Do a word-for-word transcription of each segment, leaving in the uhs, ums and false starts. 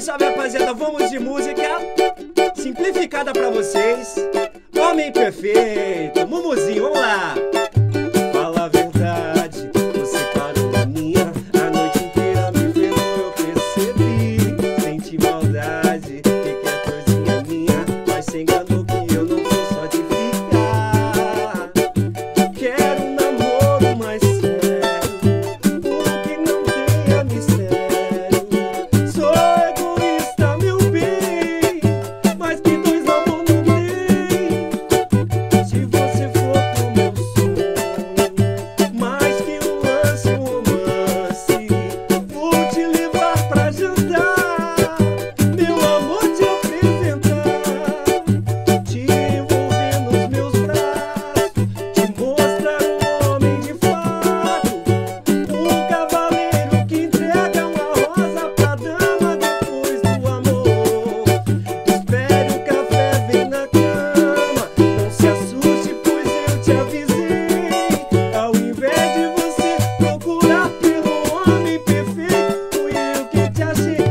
salve, rapaziada, vamos de música simplificada pra vocês. Homem perfeito, Mumuzinho, vamos lá. Fala a verdade, você parou na minha, a noite inteira me ferrou, eu percebi. Senti maldade, que quer coisinha minha, mas se enganou que eu não sou só de ficar. Quero um namoro mais sério, um que não tenha mistério. Sou egoísta, meu bem, mas que dois amor não tem. Se você for pro meu sonho, mais que um lance, um romance, vou te levar pra jantar, meu amor, te apresentar, te envolver nos meus braços, te mostrar um homem de fato, um cavaleiro que entrega uma rosa pra dama depois do amor. Espere o café, vem na cama, não se assuste, pois eu te avisei. Ao invés de você procurar pelo homem perfeito, fui eu que te achei.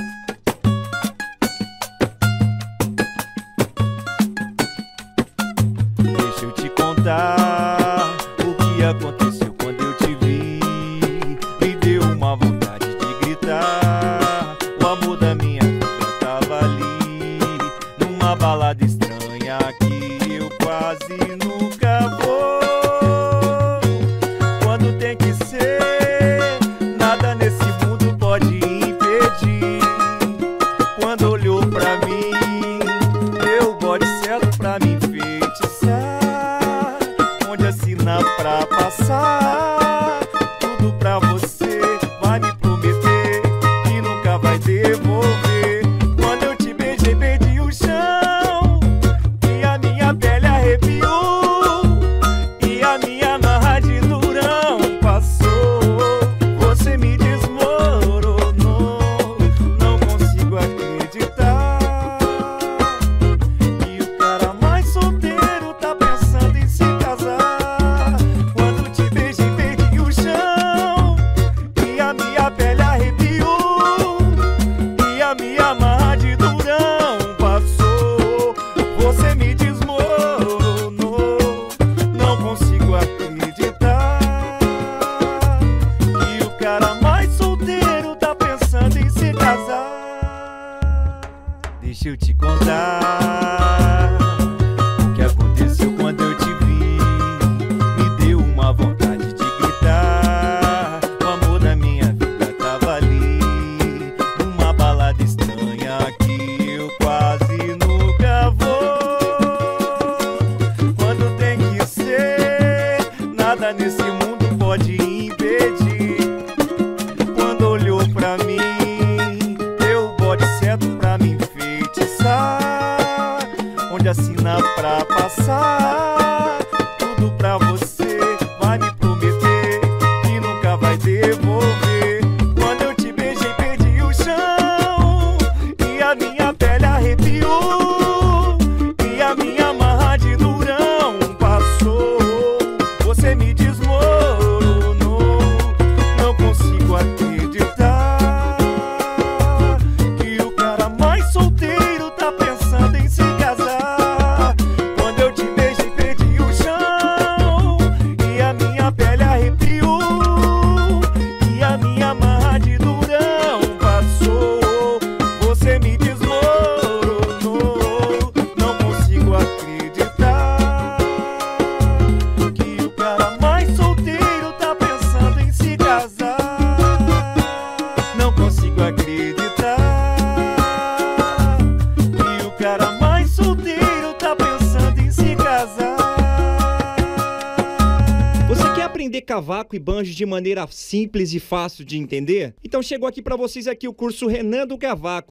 Deixa eu te contar o que aconteceu quando eu te vi. Me deu uma vontade de gritar. O amor da minha vida tava ali, numa balada estranha que eu quase nunca vou. Quando tem que ser, nada nesse mundo pode impedir. Quando olhou pra mim, deu o bode certo pra me enfeitiçar, onde assinar pra passar tudo pra você. Vai me prometer que nunca vai devolver. Quando eu te beijei, perdi o chão, e a minha pele arrepiou, e a minha marra de durão passou. Você me desmoronou, não consigo acreditar que o cara mais solteiro tá pensando em se casar. Quando te beijei, perdi o chão, e a minha pele arrepiou, e a minha marra de durão passou. Você me desmoronou, não consigo acreditar que o cara mais solteiro tá pensando em se casar. Deixa eu te contar o que aconteceu quando eu te vi. Me deu uma vontade de gritar. O amor da minha vida tava ali, numa balada estranha que eu quase nunca vou. Quando tem que ser, nada nesse mundo pode impedir. Quando olhou pra mim, deu o bode certo pra me enfeitiçar, onde assinar pra passar tudo pra você. Vai me prometer que nunca vai devolver. Quando eu te beijei, perdi o chão, e a minha pele arrepiou, e a minha marra de durão passou. Você me desmoronou, não consigo acreditar que o cara mais solteiro tá pensando em se casar. Quando eu te beijei, perdi o chão, e a minha pele arrepiou, e a minha marra de durão passou. Você me desmoronou, não consigo acreditar que o cara mais solteiro tá pensando em se casar. Não consigo acreditar que o cara mais solteiro tá pensando em se casar. Você quer aprender cavaco e banjo de maneira simples e fácil de entender? Então chegou aqui pra vocês aqui o curso Renan do Cavaco.